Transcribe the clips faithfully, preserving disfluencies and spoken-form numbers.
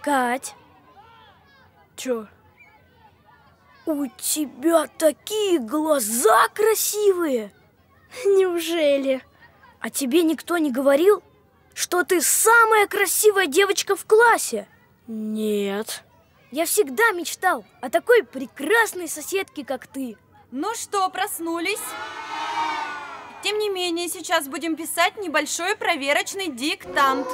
Кать. Чё? У тебя такие глаза красивые! Неужели? А тебе никто не говорил, что ты самая красивая девочка в классе? Нет. Я всегда мечтал о такой прекрасной соседке, как ты. Ну что, проснулись? Тем не менее, сейчас будем писать небольшой проверочный диктант.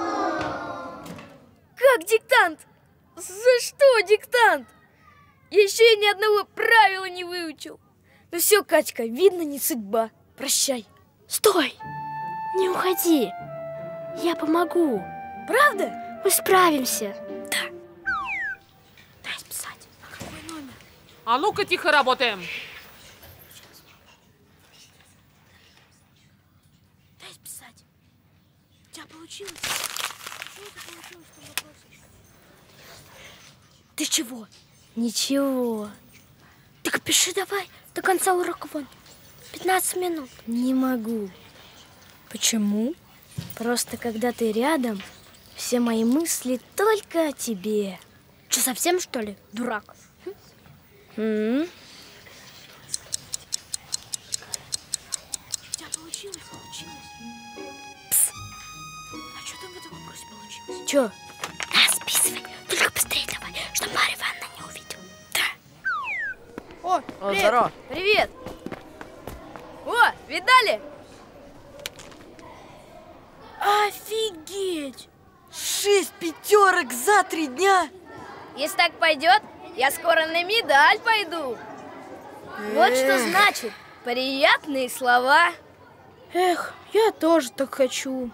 Как диктант? За что диктант? Я еще и ни одного правила не выучил. Ну все, Катька, видно, не судьба. Прощай. Стой! Не уходи. Я помогу. Правда? Мы справимся. Да. Дай списать. А какой номер? А ну-ка, тихо работаем. Дай списать. У тебя получилось? Почему это получилось, что вопросы? Ты чего? Ничего. Так пиши давай, до конца урока вон. пятнадцать минут. Не могу. Почему? Просто когда ты рядом, все мои мысли только о тебе. Что, совсем, что ли, дурак? М? У тебя получилось? Получилось. Пс. А что там в этом вопросе получилось? Чё? Да, списывай. Только быстрее давай, чтобы Марья Ивановна не увидела. Да. О, О, привет. здорово. Привет. О, видали? Офигеть! Шесть пятерок за три дня! Если так пойдет, я скоро на медаль пойду. Вот что значит приятные слова. Эх, я тоже так хочу.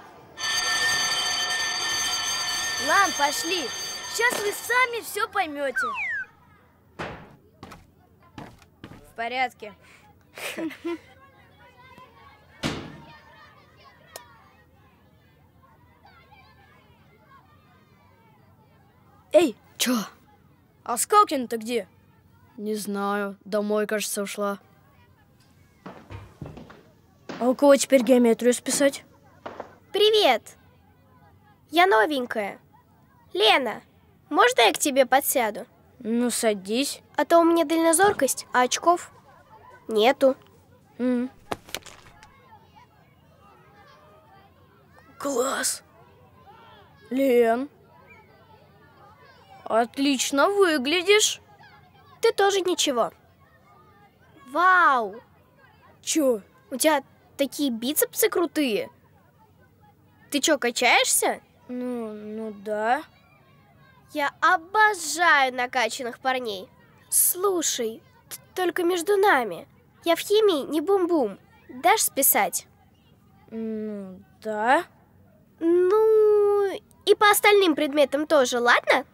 Ладно, пошли. Сейчас вы сами все поймете. В порядке. Эй, Чё? а Скалкин-то где? Не знаю. Домой, кажется, ушла. А у кого теперь геометрию списать? Привет! Я новенькая. Лена, можно я к тебе подсяду? Ну, садись. А то у меня дальнозоркость, а очков нету. М. Класс! Лен, отлично выглядишь. Ты тоже ничего. Вау! Чё? У тебя такие бицепсы крутые. Ты чё, качаешься? Ну, ну да. Я обожаю накачанных парней. Слушай, т- только между нами. Я в химии не бум-бум. Дашь списать? Ну да. Ну, и по остальным предметам тоже, ладно?